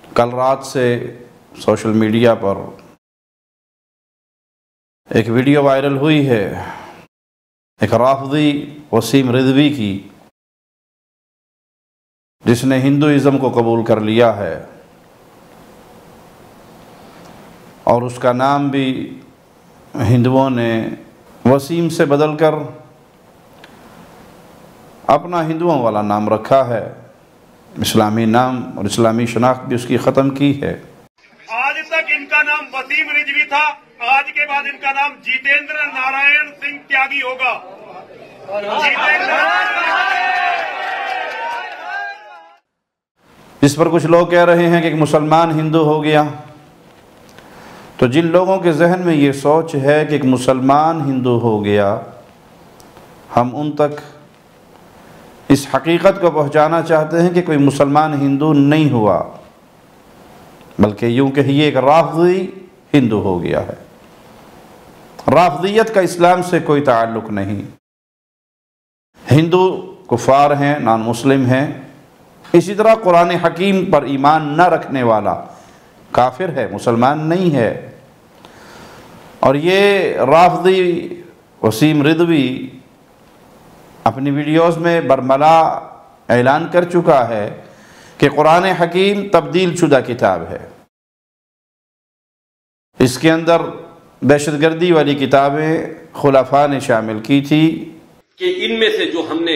کل رات سے سوشل میڈیا پر ایک ویڈیو وائرل ہوئی ہے ایک رافضی وسیم رضوی کی، جس نے ہندوازم کو قبول کر لیا ہے اور اس کا نام بھی ہندوؤں نے وسیم سے بدل کر اپنا ہندوؤں والا نام رکھا ہے، اسلامی نام اور اسلامی شناخت بھی اس کی ختم کی ہے۔ آج تک ان کا نام وسیم رضوی تھا، آج کے بعد ان کا نام جیتیندر نارائن سنگھ تیاگی ہوگا۔ جس پر کچھ لوگ کہہ رہے ہیں کہ ایک مسلمان ہندو ہو گیا، تو جن لوگوں کے ذہن میں یہ سوچ ہے کہ ایک مسلمان ہندو ہو گیا، ہم ان تک اس حقیقت کو پہنچانا چاہتے ہیں کہ کوئی مسلمان ہندو نہیں ہوا، بلکہ یوں کہیے ایک رافضی ہندو ہو گیا ہے۔ رافضیت کا اسلام سے کوئی تعلق نہیں۔ ہندو کفار ہیں، نان مسلم ہیں، اسی طرح قرآن حکیم پر ایمان نہ رکھنے والا کافر ہے، مسلمان نہیں ہے۔ اور یہ رافضی وسیم رضوی اپنی ویڈیوز میں برملا اعلان کر چکا ہے کہ قرآن حکیم تبدیل شدہ کتاب ہے، اس کے اندر دہشت گردی والی کتابیں خلفاء نے شامل کی تھی کہ ان میں سے جو ہم نے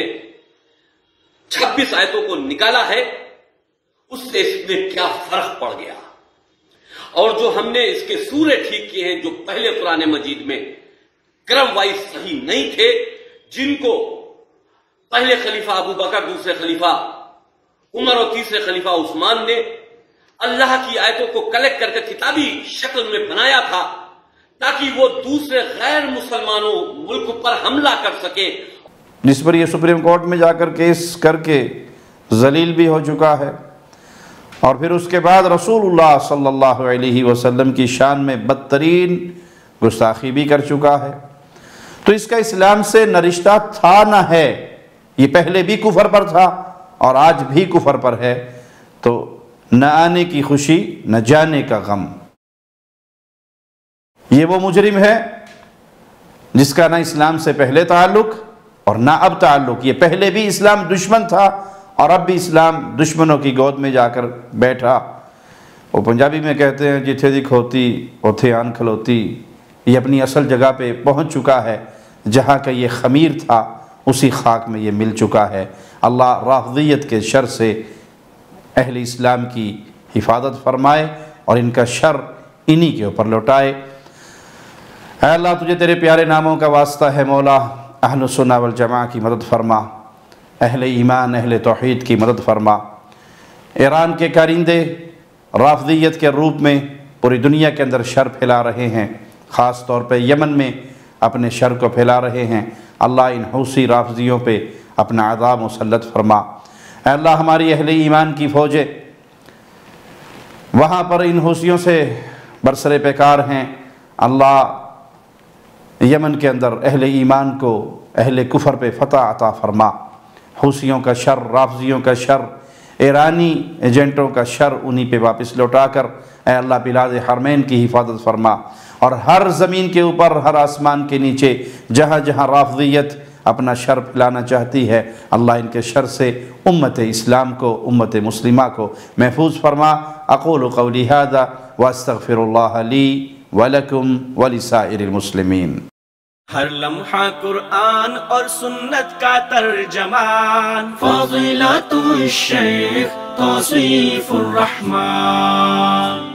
26 آیتوں کو نکالا ہے اس سے اس میں کیا فرق پڑ گیا، اور جو ہم نے اس کے سورے ٹھیک کیے ہیں جو پہلے قرآن مجید میں کرم وائز صحیح نہیں تھے، جن کو پہلے خلیفہ ابو بکر، دوسرے خلیفہ عمر اور تیسرے خلیفہ عثمان نے اللہ کی آیتوں کو کلیکٹ کر کے کتابی شکل میں بنایا تھا تاکہ وہ دوسرے غیر مسلمانوں ملک پر حملہ کر سکے، جس پر یہ سپریم کورٹ میں جا کر کیس کر کے ذلیل بھی ہو چکا ہے، اور پھر اس کے بعد رسول اللہ صلی اللہ علیہ وسلم کی شان میں بدترین گستاخی بھی کر چکا ہے۔ تو اس کا اسلام سے نہ رشتہ تھا نہ ہے، یہ پہلے بھی کفر پر تھا اور آج بھی کفر پر ہے، تو نہ آنے کی خوشی نہ جانے کا غم۔ یہ وہ مجرم ہے جس کا نہ اسلام سے پہلے تعلق اور نہ اب تعلق، یہ پہلے بھی اسلام دشمن تھا اور اب بھی اسلام دشمنوں کی گود میں جا کر بیٹھا۔ وہ پنجابی میں کہتے ہیں جتھے دی کھوتی اوتھے آن کھلوتی، یہ اپنی اصل جگہ پہ پہنچ چکا ہے، جہاں کا یہ خمیر تھا اسی خاک میں یہ مل چکا ہے۔ اللہ رافضیت کے شر سے اہل اسلام کی حفاظت فرمائے اور ان کا شر انہی کے اوپر لوٹائے۔ اے اللہ تجھے تیرے پیارے ناموں کا واسطہ ہے مولا، اہل سنہ والجماعہ کی مدد فرما، اہل ایمان اہل توحید کی مدد فرما۔ ایران کے کارندے رافضیت کے روپ میں پوری دنیا کے اندر شر پھیلا رہے ہیں، خاص طور پہ یمن میں اپنے شر کو پھیلا رہے ہیں۔ اللہ ان حوثی رافضیوں پہ اپنا عذاب مسلط فرما۔ اے اللہ ہماری اہل ایمان کی فوجیں وہاں پر ان حوثیوں سے برسر پیکار ہیں، اللہ یمن کے اندر اہل ایمان کو اہل کفر پہ فتح عطا فرما۔ حوثیوں کا شر، رافضیوں کا شر، ایرانی ایجنٹوں کا شر انہی پہ واپس لوٹا کر اے اللہ بلاد حرمین کی حفاظت فرما، اور ہر زمین کے اوپر، ہر آسمان کے نیچے جہاں جہاں رافضیت اپنا شر پھیلانا چاہتی ہے، اللہ ان کے شر سے امت اسلام کو، امت مسلمہ کو محفوظ فرما۔ اقول قولی ھذا واستغفر اللہ لی ولکم ولسائر المسلمین۔ ہر لمحہ قرآن اور سنت کا ترجمان، فضیلت الشیخ توصیف الرحمن۔